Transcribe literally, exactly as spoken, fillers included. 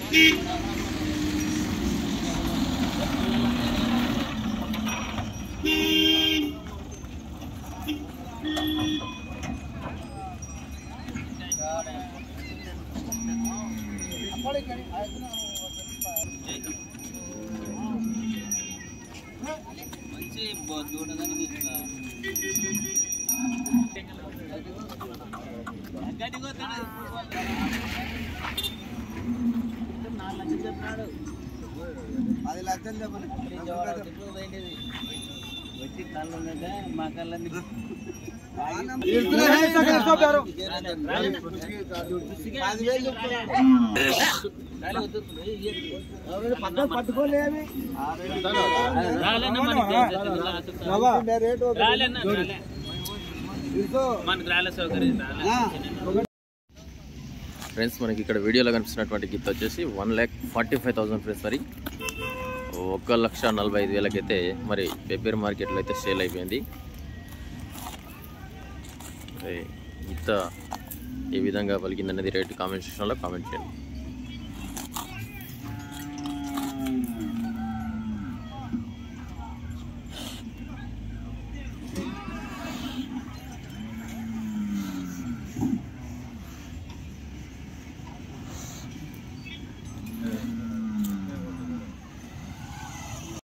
అది లక్షలు చెప్పండి వచ్చి కళ్ళు ఉన్నదే మా కళ్ళని పట్టుకోలేవి ఫ్రెండ్స్ మనకి ఇక్కడ వీడియోలో కనిపిస్తున్నటువంటి గిఫ్ట్ వచ్చేసి one lakh forty five thousand friends. మరి ఒక లక్ష నలభై ఐదు వేలకైతే మరి పెబ్బేరు మార్కెట్లో అయితే సేల్ అయిపోయింది. గిఫ్ట్ ఏ విధంగా పలికిందనేది రేట్ కామెంట్ సెక్షన్లో కామెంట్ చేయండి.